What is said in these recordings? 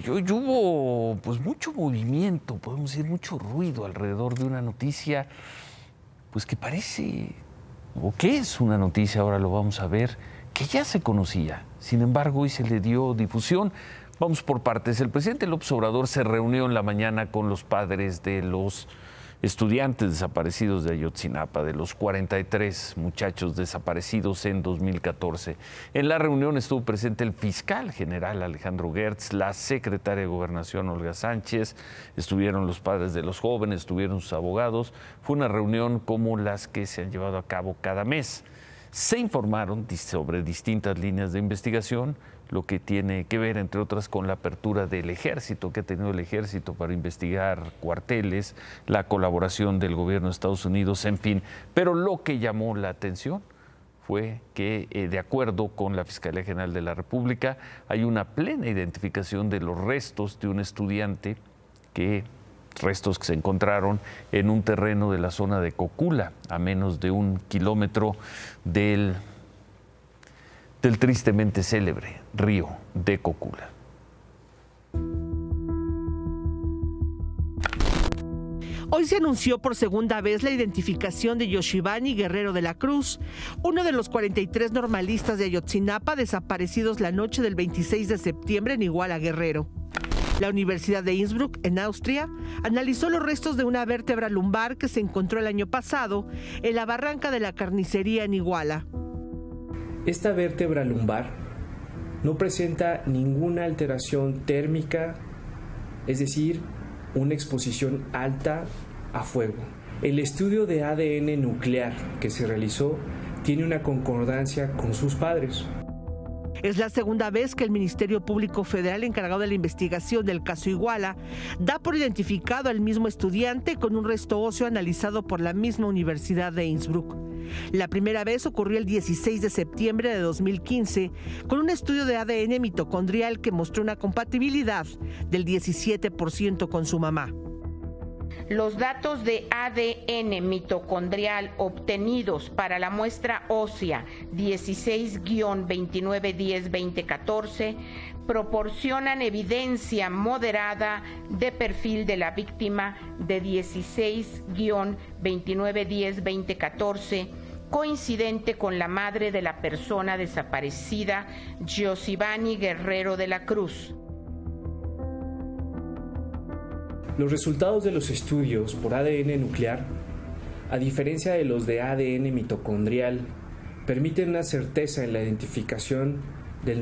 hoy hubo pues mucho movimiento, podemos decir mucho ruido alrededor de una noticia pues que parece, o que es una noticia, ahora lo vamos a ver, que ya se conocía. Sin embargo, hoy se le dio difusión. Vamos por partes. El presidente López Obrador se reunió en la mañana con los padres de los estudiantes desaparecidos de Ayotzinapa, de los 43 muchachos desaparecidos en 2014. En la reunión estuvo presente el fiscal general Alejandro Gertz, la secretaria de Gobernación Olga Sánchez, estuvieron los padres de los jóvenes, estuvieron sus abogados. Fue una reunión como las que se han llevado a cabo cada mes. Se informaron sobre distintas líneas de investigación, lo que tiene que ver, entre otras, con la apertura del ejército, que ha tenido el ejército para investigar cuarteles, la colaboración del gobierno de Estados Unidos, en fin. Pero lo que llamó la atención fue que, de acuerdo con la Fiscalía General de la República, hay una plena identificación de los restos de un estudiante, restos que se encontraron en un terreno de la zona de Cocula, a menos de 1 kilómetro del tristemente célebre río de Cocula. Hoy se anunció por segunda vez la identificación de Yoshivani Guerrero de la Cruz, uno de los 43 normalistas de Ayotzinapa desaparecidos la noche del 26 de septiembre en Iguala, Guerrero. La Universidad de Innsbruck, en Austria, analizó los restos de una vértebra lumbar que se encontró el año pasado en la barranca de la carnicería en Iguala. Esta vértebra lumbar no presenta ninguna alteración térmica, es decir, una exposición alta a fuego. El estudio de ADN nuclear que se realizó tiene una concordancia con sus padres. Es la segunda vez que el Ministerio Público Federal, encargado de la investigación del caso Iguala, da por identificado al mismo estudiante con un resto óseo analizado por la misma Universidad de Innsbruck. La primera vez ocurrió el 16 de septiembre de 2015 con un estudio de ADN mitocondrial que mostró una compatibilidad del 17% con su mamá. Los datos de ADN mitocondrial obtenidos para la muestra ósea 16-2910-2014 proporcionan evidencia moderada de perfil de la víctima de 16-2910-2014, coincidente con la madre de la persona desaparecida, Yoshivani Guerrero de la Cruz. Los resultados de los estudios por ADN nuclear, a diferencia de los de ADN mitocondrial, permiten una certeza en la identificación del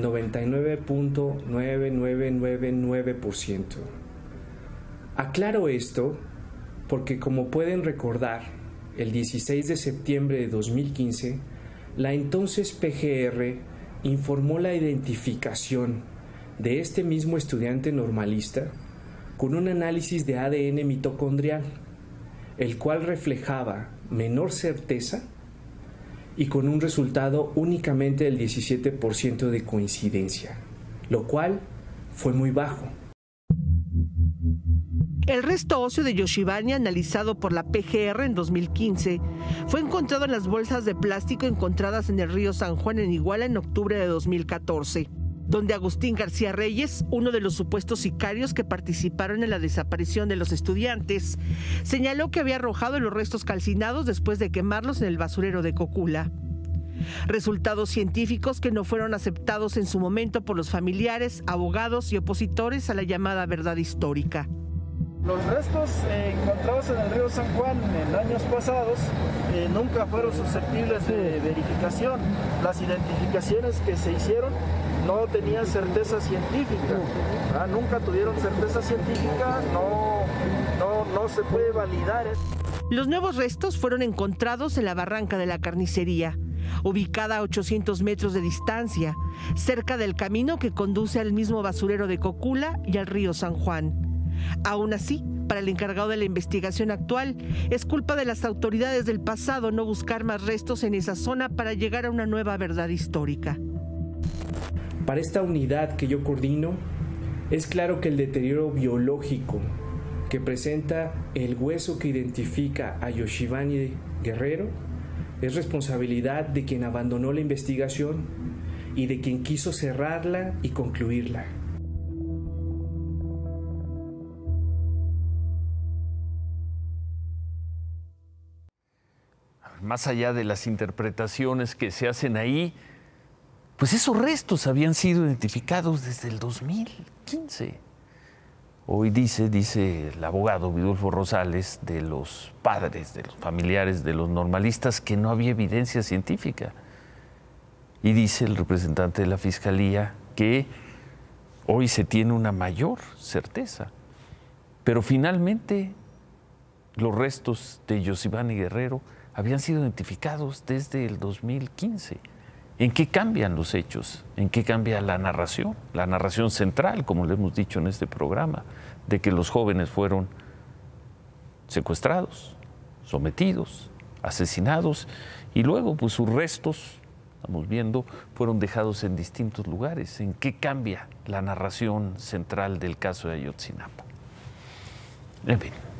99.9999%. Aclaro esto porque, como pueden recordar, el 16 de septiembre de 2015, la entonces PGR informó la identificación de este mismo estudiante normalista con un análisis de ADN mitocondrial, el cual reflejaba menor certeza y con un resultado únicamente del 17% de coincidencia, lo cual fue muy bajo. El resto óseo de Yoshivani, analizado por la PGR en 2015, fue encontrado en las bolsas de plástico encontradas en el río San Juan en Iguala en octubre de 2014. Donde Agustín García Reyes, uno de los supuestos sicarios que participaron en la desaparición de los estudiantes, señaló que había arrojado los restos calcinados después de quemarlos en el basurero de Cocula. Resultados científicos que no fueron aceptados en su momento por los familiares, abogados y opositores a la llamada verdad histórica. Los restos encontrados en el río San Juan en años pasados nunca fueron susceptibles de verificación. Las identificaciones que se hicieron no tenían certeza científica, nunca tuvieron certeza científica, no se puede validar. Los nuevos restos fueron encontrados en la barranca de la carnicería, ubicada a 800 metros de distancia, cerca del camino que conduce al mismo basurero de Cocula y al río San Juan. Aún así, para el encargado de la investigación actual, es culpa de las autoridades del pasado no buscar más restos en esa zona para llegar a una nueva verdad histórica. Para esta unidad que yo coordino, es claro que el deterioro biológico que presenta el hueso que identifica a Yoshivani Guerrero es responsabilidad de quien abandonó la investigación y de quien quiso cerrarla y concluirla. más allá de las interpretaciones que se hacen ahí, pues esos restos habían sido identificados desde el 2015. Hoy dice el abogado Vidulfo Rosales de los padres, de los familiares de los normalistas, que no había evidencia científica. Y dice el representante de la Fiscalía que hoy se tiene una mayor certeza. Pero finalmente los restos de Yosivani Guerrero habían sido identificados desde el 2015. ¿En qué cambian los hechos? ¿En qué cambia la narración? La narración central, como le hemos dicho en este programa, de que los jóvenes fueron secuestrados, sometidos, asesinados y luego pues sus restos, estamos viendo, fueron dejados en distintos lugares. ¿En qué cambia la narración central del caso de Ayotzinapa? En fin.